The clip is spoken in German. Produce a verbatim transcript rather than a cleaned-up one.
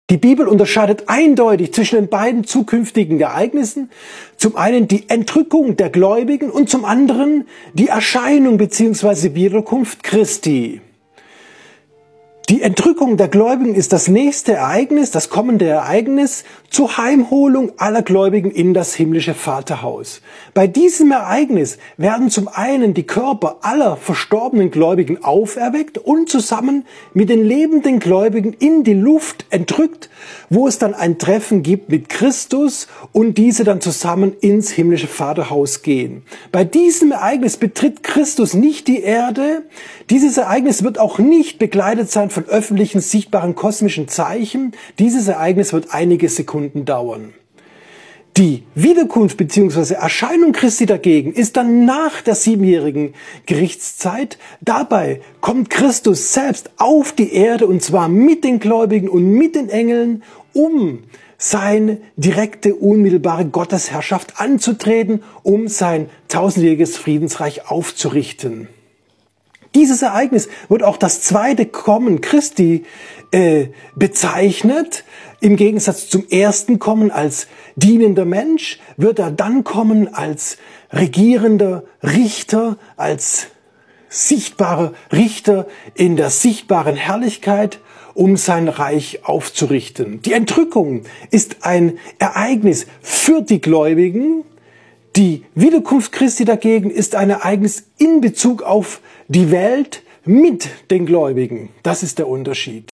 Die Bibel unterscheidet eindeutig zwischen den beiden zukünftigen Ereignissen. Zum einen die Entrückung der Gläubigen und zum anderen die Erscheinung bzw. Wiederkunft Christi. Die Entrückung der Gläubigen ist das nächste Ereignis, das kommende Ereignis zur Heimholung aller Gläubigen in das himmlische Vaterhaus. Bei diesem Ereignis werden zum einen die Körper aller verstorbenen Gläubigen auferweckt und zusammen mit den lebenden Gläubigen in die Luft entrückt, wo es dann ein Treffen gibt mit Christus und diese dann zusammen ins himmlische Vaterhaus gehen. Bei diesem Ereignis betritt Christus nicht die Erde. Dieses Ereignis wird auch nicht begleitet sein von öffentlichen, sichtbaren kosmischen Zeichen. Dieses Ereignis wird einige Sekunden dauern. Die Wiederkunft bzw. Erscheinung Christi dagegen ist dann nach der siebenjährigen Gerichtszeit. Dabei kommt Christus selbst auf die Erde und zwar mit den Gläubigen und mit den Engeln, um seine direkte, unmittelbare Gottesherrschaft anzutreten, um sein tausendjähriges Friedensreich aufzurichten. Dieses Ereignis wird auch das zweite Kommen Christi äh, bezeichnet. Im Gegensatz zum ersten Kommen als dienender Mensch wird er dann kommen als regierender Richter, als sichtbarer Richter in der sichtbaren Herrlichkeit, um sein Reich aufzurichten. Die Entrückung ist ein Ereignis für die Gläubigen. Die Wiederkunft Christi dagegen ist ein Ereignis in Bezug auf die Welt mit den Gläubigen. Das ist der Unterschied.